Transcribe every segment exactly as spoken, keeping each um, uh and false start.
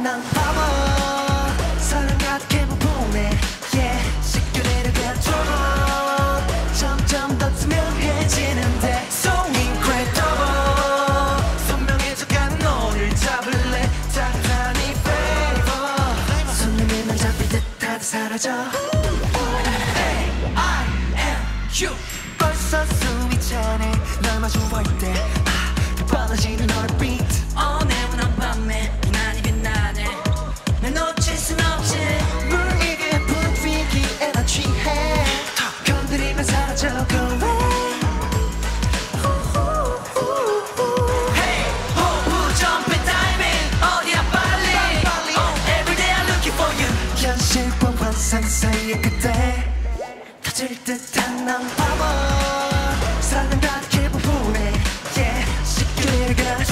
난 바보 사랑 같게 보내 yeah 쉽게 내려가 trouble 점점 더 투명해지는데 So incredible 선명해져가는 너를 잡을래 따뜻한 이 flavor 손 내밀면 잡힐 듯하다 사라져 A I M U 벌써 숨이 차네 날 마주볼 때 아, 빨라지는 얼빛 어내운한 밤에 유난히 빛나네 날 놓칠 순 없지 물리게 분위기에 나 취해 건드리면 사라져 go away Hey 호흡 점프 다이빙 어디야 빨리 oh, Everyday I'm looking for you 현실과 환상 사이에 그때 터질 듯한 난 바보 사랑 같게 부분해 yeah 쉽게 내려가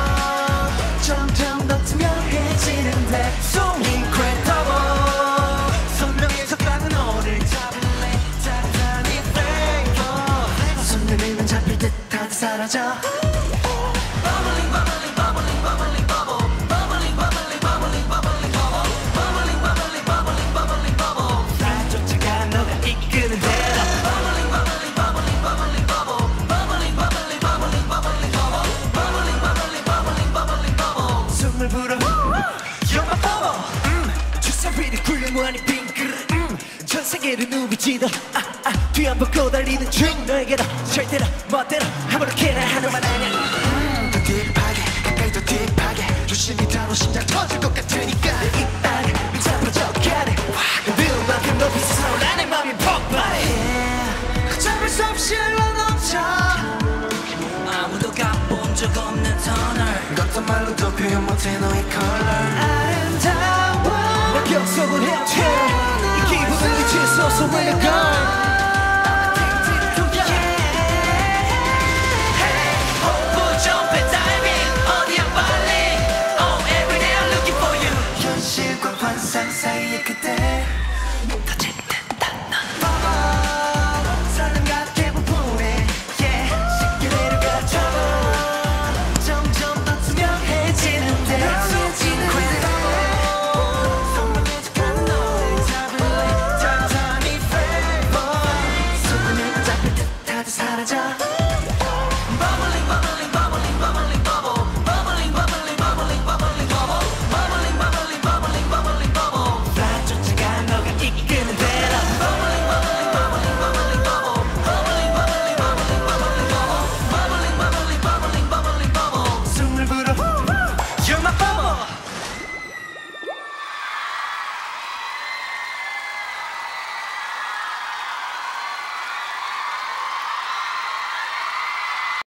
점점 더 투명해지는데 So incredible 선명해져가는 너를 잡을래 따뜻한 이 flavor 손 내밀면 잡힐 듯하다 사라져 Bubbling bubbling bubbling bubbling bubble Bubbling bubbling bubbling bubbling bubble Bubbling bubbling bubbling bubbling bubble 날 쫓아가 너가 이끄는 대로 Bubbling bubbling bubbling bubbling bubble Bubbling bubbling bubbling bubbling bubble Bubbling bubbling bubbling bubbling bubble 숨을 불어 You're my bubble 음, 주사위를 굴려 무한히 빈 그릇 음, 전 세계를 누비지도 아, 아, 뒤 안 보고 달리는 주인 너에게로 절대로 멋대로 아무렇게나 하는 말 아냐 음, 더 딥하게 가까이 더 딥하게 조심히 다뤄 심장 터질 것 같으니까 내 입안에 미잡아져 가네 미운 만큼 높이 솟아올라 내 맘이 폭발해 yeah, 잡을 수 없이 흘러넘쳐 아무도 가본 적 없는 터널 어떤 말로도 표현 못해 너의 컬러 아름다워 내 벽 속을 헤엄쳐 이 기분을 잊을 수 없어